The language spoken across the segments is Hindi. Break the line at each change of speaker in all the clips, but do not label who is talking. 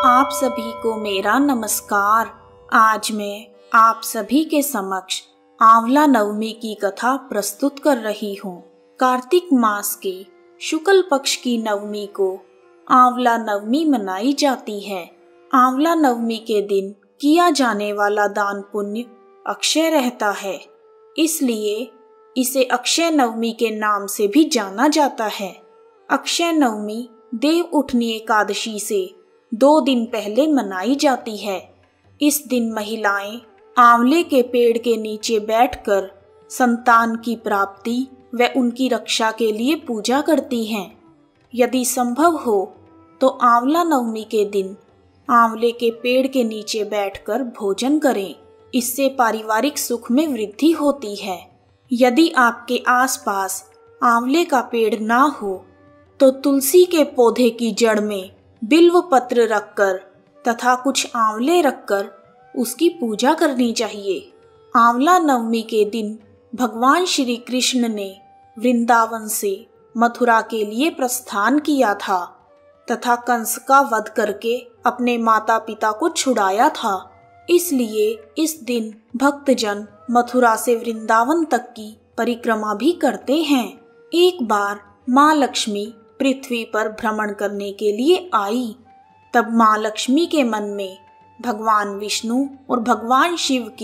आप सभी को मेरा नमस्कार। आज मैं आप सभी के समक्ष आंवला नवमी की कथा प्रस्तुत कर रही हूँ। कार्तिक मास के शुक्ल पक्ष की नवमी को आंवला नवमी मनाई जाती है। आंवला नवमी के दिन किया जाने वाला दान पुण्य अक्षय रहता है, इसलिए इसे अक्षय नवमी के नाम से भी जाना जाता है। अक्षय नवमी देव उठनी एकादशी से 2 दिन पहले मनाई जाती है। इस दिन महिलाएं आंवले के पेड़ के नीचे बैठकर संतान की प्राप्ति व उनकी रक्षा के लिए पूजा करती हैं। यदि संभव हो तो आंवला नवमी के दिन आंवले के पेड़ के नीचे बैठकर भोजन करें, इससे पारिवारिक सुख में वृद्धि होती है। यदि आपके आसपास आंवले का पेड़ ना हो तो तुलसी के पौधे की जड़ में बिल्व पत्र रखकर तथा कुछ आंवले रखकर उसकी पूजा करनी चाहिए। आंवला नवमी के दिन भगवान श्री कृष्ण ने वृंदावन से मथुरा के लिए प्रस्थान किया था तथा कंस का वध करके अपने माता पिता को छुड़ाया था। इसलिए इस दिन भक्तजन मथुरा से वृंदावन तक की परिक्रमा भी करते हैं। एक बार माँ लक्ष्मी पृथ्वी पर भ्रमण करने के लिए आई। तब माँ लक्ष्मी के मन में भगवान विष्णु और भगवान शिव की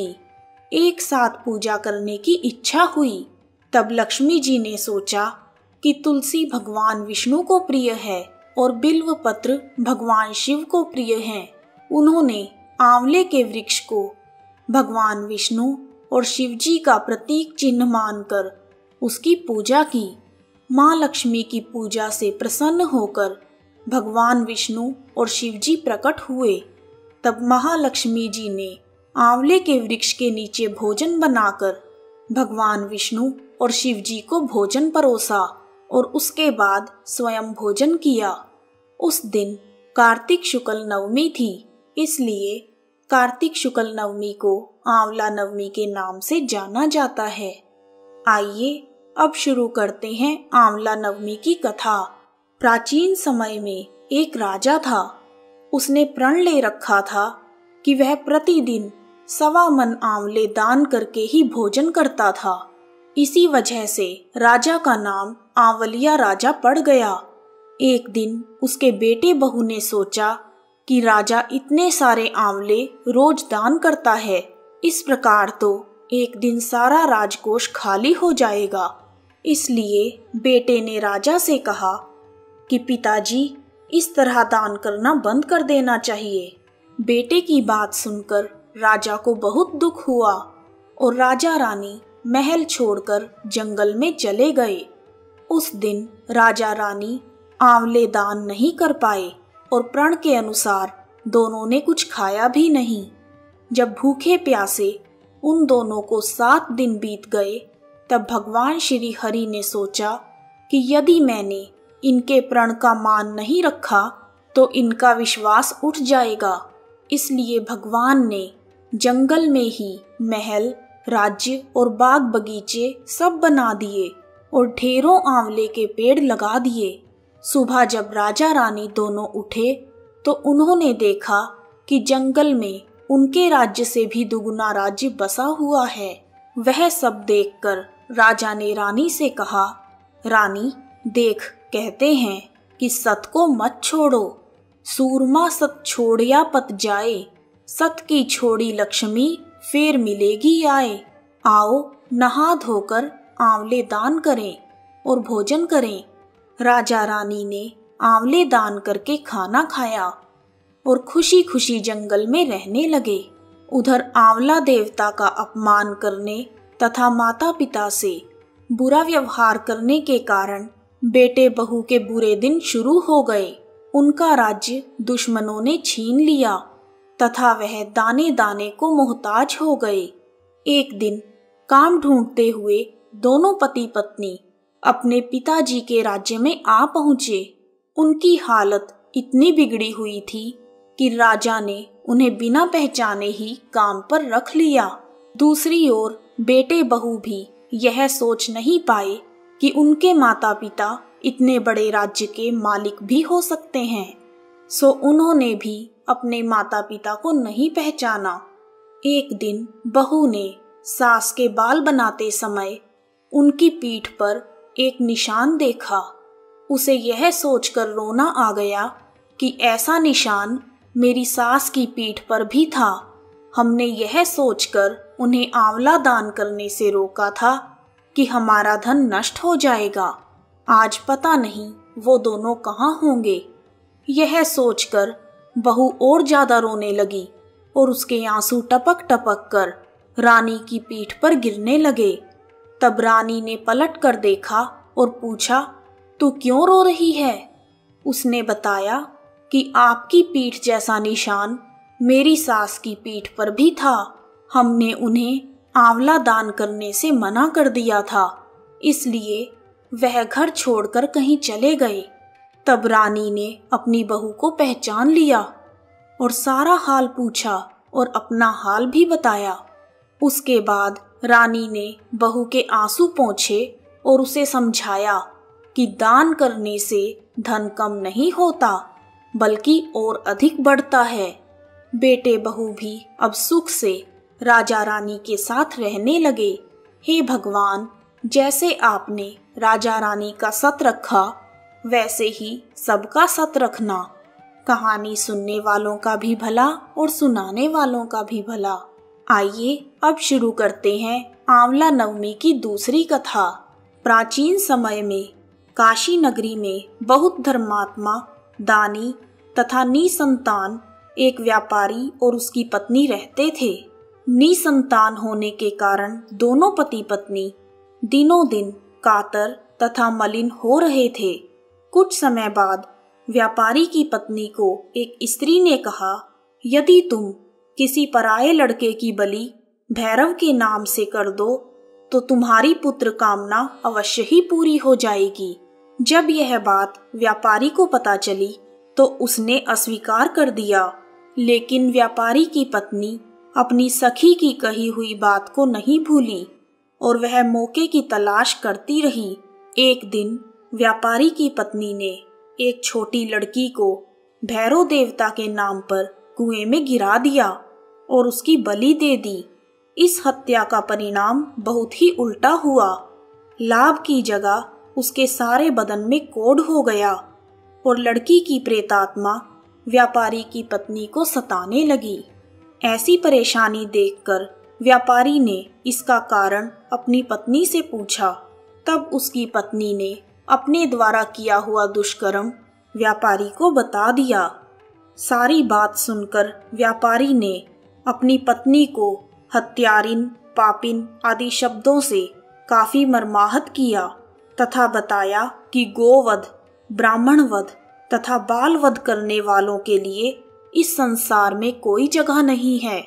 एक साथ पूजा करने की इच्छा हुई। तब लक्ष्मी जी ने सोचा कि तुलसी भगवान विष्णु को प्रिय है और बिल्व पत्र भगवान शिव को प्रिय हैं। उन्होंने आंवले के वृक्ष को भगवान विष्णु और शिव जी का प्रतीक चिन्ह मानकर उसकी पूजा की। माँ लक्ष्मी की पूजा से प्रसन्न होकर भगवान विष्णु और शिव जी प्रकट हुए। तब महालक्ष्मी जी ने आंवले के वृक्ष के नीचे भोजन बनाकर भगवान विष्णु और शिव जी को भोजन परोसा और उसके बाद स्वयं भोजन किया। उस दिन कार्तिक शुक्ल नवमी थी, इसलिए कार्तिक शुक्ल नवमी को आंवला नवमी के नाम से जाना जाता है। आइए अब शुरू करते हैं आंवला नवमी की कथा। प्राचीन समय में एक राजा था। उसने प्रण ले रखा था कि वह प्रतिदिन 1.25 मन आंवले दान करके ही भोजन करता था। इसी वजह से राजा का नाम आंवलिया राजा पड़ गया। एक दिन उसके बेटे बहू ने सोचा कि राजा इतने सारे आंवले रोज दान करता है, इस प्रकार तो एक दिन सारा राजकोष खाली हो जाएगा। इसलिए बेटे ने राजा से कहा कि पिताजी, इस तरह दान करना बंद कर देना चाहिए। बेटे की बात सुनकर राजा को बहुत दुख हुआ और राजा रानी महल छोड़कर जंगल में चले गए। उस दिन राजा रानी आंवले दान नहीं कर पाए और प्रण के अनुसार दोनों ने कुछ खाया भी नहीं। जब भूखे प्यासे उन दोनों को 7 दिन बीत गए, तब भगवान श्री हरि ने सोचा कि यदि मैंने इनके प्रण का मान नहीं रखा तो इनका विश्वास उठ जाएगा। इसलिए भगवान ने जंगल में ही महल, राज्य और बाग बगीचे सब बना दिए और ढेरों आंवले के पेड़ लगा दिए। सुबह जब राजा रानी दोनों उठे तो उन्होंने देखा कि जंगल में उनके राज्य से भी दुगुना राज्य बसा हुआ है। वह सब देखकर राजा ने रानी से कहा, रानी देख, कहते हैं कि सत को मत छोड़ो, सूरमा सत छोड़िया पत जाए, सत की छोड़ी लक्ष्मी फिर मिलेगी आए। आओ नहा धोकर आंवले दान करें और भोजन करें। राजा रानी ने आंवले दान करके खाना खाया और खुशी खुशी जंगल में रहने लगे। उधर आंवला देवता का अपमान करने तथा माता पिता से बुरा व्यवहार करने के कारण बेटे बहू के बुरे दिन शुरू हो गए। उनका राज्य दुश्मनों ने छीन लिया तथा वह दाने दाने को मोहताज हो गए। एक दिन काम ढूंढते हुए दोनों पति पत्नी अपने पिताजी के राज्य में आ पहुंचे। उनकी हालत इतनी बिगड़ी हुई थी कि राजा ने उन्हें बिना पहचाने ही काम पर रख लिया। दूसरी ओर बेटे बहू भी यह सोच नहीं पाए कि उनके माता पिता इतने बड़े राज्य के मालिक भी हो सकते हैं। सो उन्होंने भी अपने माता पिता को नहीं पहचाना। एक दिन बहू ने सास के बाल बनाते समय उनकी पीठ पर एक निशान देखा। उसे यह सोचकर रोना आ गया कि ऐसा निशान मेरी सास की पीठ पर भी था। हमने यह सोचकर उन्हें आंवला दान करने से रोका था कि हमारा धन नष्ट हो जाएगा। आज पता नहीं वो दोनों कहाँ होंगे। यह सोचकर बहू और ज्यादा रोने लगी और उसके आंसू टपक टपक कर रानी की पीठ पर गिरने लगे। तब रानी ने पलट कर देखा और पूछा, तू क्यों रो रही है? उसने बताया कि आपकी पीठ जैसा निशान मेरी सास की पीठ पर भी था। हमने उन्हें आंवला दान करने से मना कर दिया था, इसलिए वह घर छोड़कर कहीं चले गए। तब रानी ने अपनी बहू को पहचान लिया और सारा हाल पूछा और अपना हाल भी बताया। उसके बाद रानी ने बहू के आंसू पोंछे और उसे समझाया कि दान करने से धन कम नहीं होता बल्कि और अधिक बढ़ता है। बेटे बहू भी अब सुख से राजा रानी के साथ रहने लगे। हे भगवान, जैसे आपने राजा रानी का सत रखा वैसे ही सबका सत रखना। कहानी सुनने वालों का भी भला और सुनाने वालों का भी भला। आइए अब शुरू करते हैं आंवला नवमी की दूसरी कथा। प्राचीन समय में काशी नगरी में बहुत धर्मात्मा, दानी तथा निसंतान एक व्यापारी और उसकी पत्नी रहते थे। निसंतान होने के कारण दोनों पति पत्नी दिनों दिन कातर तथा मलिन हो रहे थे। कुछ समय बाद व्यापारी की पत्नी को एक स्त्री ने कहा, यदि तुम किसी पराये लड़के की बलि भैरव के नाम से कर दो तो तुम्हारी पुत्र कामना अवश्य ही पूरी हो जाएगी। जब यह बात व्यापारी को पता चली तो उसने अस्वीकार कर दिया, लेकिन व्यापारी की पत्नी अपनी सखी की कही हुई बात को नहीं भूली और वह मौके की तलाश करती रही। एक दिन व्यापारी की पत्नी ने एक छोटी लड़की को भैरव देवता के नाम पर कुएं में गिरा दिया और उसकी बलि दे दी। इस हत्या का परिणाम बहुत ही उल्टा हुआ। लाभ की जगह उसके सारे बदन में कोढ़ हो गया और लड़की की प्रेतात्मा व्यापारी की पत्नी को सताने लगी। ऐसी परेशानी देखकर व्यापारी ने इसका कारण अपनी पत्नी से पूछा। तब उसकी पत्नी ने अपने द्वारा किया हुआ दुष्कर्म व्यापारी को बता दिया। सारी बात सुनकर व्यापारी ने अपनी पत्नी को हत्यारिन, पापिन आदि शब्दों से काफी मर्माहत किया तथा बताया कि गोवध, ब्राह्मण वध तथा बाल वध करने वालों के लिए इस संसार में कोई जगह नहीं है।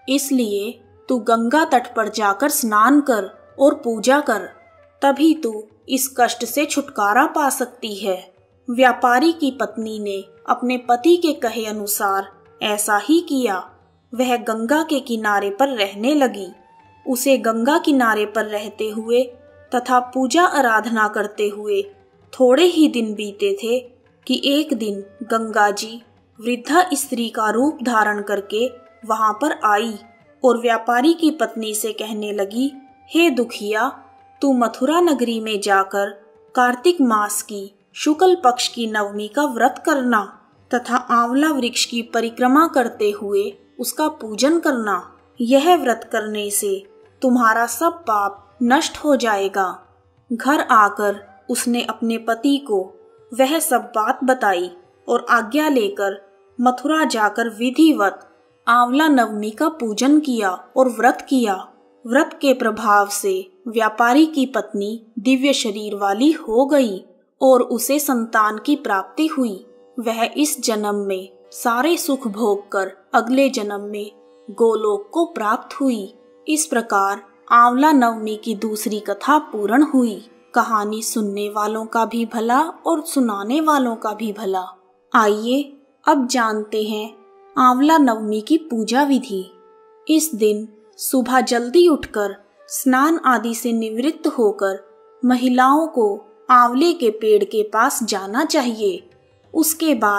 इसलिए तू गंगा तट पर जाकर स्नान कर और पूजा कर, तभी तू इस कष्ट से छुटकारा पा सकती है। व्यापारी की पत्नी ने अपने पति के कहे अनुसार ऐसा ही किया। वह गंगा के किनारे पर रहने लगी। उसे गंगा किनारे पर रहते हुए तथा पूजा आराधना करते हुए थोड़े ही दिन बीते थे कि एक दिन गंगा जी वृद्धा स्त्री का रूप धारण करके वहां पर आई और व्यापारी की पत्नी से कहने लगी, हे दुखिया, तू मथुरा नगरी में जाकर कार्तिक मास की शुक्ल पक्ष की नवमी का व्रत करना तथा आंवला वृक्ष की परिक्रमा करते हुए उसका पूजन करना। यह व्रत करने से तुम्हारा सब पाप नष्ट हो जाएगा। घर आकर उसने अपने पति को वह सब बात बताई और आज्ञा लेकर मथुरा जाकर विधिवत आंवला नवमी का पूजन किया और व्रत किया। व्रत के प्रभाव से व्यापारी की पत्नी दिव्य शरीर वाली हो गई और उसे संतान की प्राप्ति हुई। वह इस जन्म में सारे सुख भोग कर अगले जन्म में गोलोक को प्राप्त हुई। इस प्रकार आंवला नवमी की दूसरी कथा पूर्ण हुई। कहानी सुनने वालों का भी भला और सुनाने वालों का भी भला। आइए अब जानते हैं आंवला नवमी की पूजा विधि। इस दिन सुबह जल्दी उठकर स्नान आदि से निवृत्त होकर महिलाओं को आंवले के पेड़ के पास जाना चाहिए। उसके बाद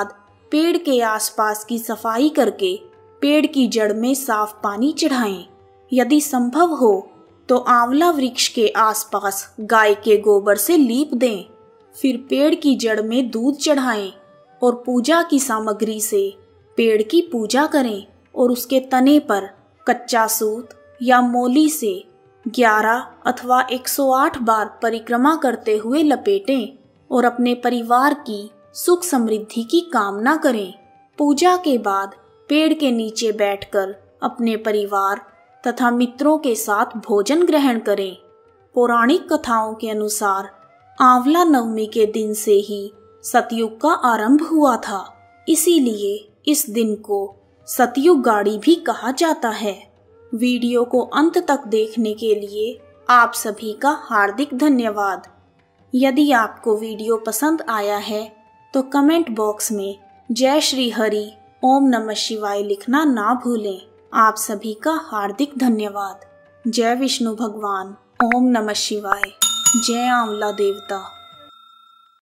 पेड़ के आसपास की सफाई करके पेड़ की जड़ में साफ पानी चढ़ाएं। यदि संभव हो तो आंवला वृक्ष के आसपास गाय के गोबर से लीप दें। फिर पेड़ की जड़ में दूध चढ़ाएं और पूजा की सामग्री से पेड़ की पूजा करें और उसके तने पर कच्चा सूत या मोली से 11 अथवा 108 बार परिक्रमा करते हुए लपेटें और अपने परिवार की सुख समृद्धि की कामना करें। पूजा के बाद पेड़ के नीचे बैठकर अपने परिवार तथा मित्रों के साथ भोजन ग्रहण करें। पौराणिक कथाओं के अनुसार आंवला नवमी के दिन से ही सतयुग का आरंभ हुआ था, इसीलिए इस दिन को सतयुग गाड़ी भी कहा जाता है। वीडियो को अंत तक देखने के लिए आप सभी का हार्दिक धन्यवाद। यदि आपको वीडियो पसंद आया है तो कमेंट बॉक्स में जय श्री हरि ओम नमः शिवाय लिखना ना भूलें। आप सभी का हार्दिक धन्यवाद। जय विष्णु भगवान। ओम नमः शिवाय। जय आंवला देवता।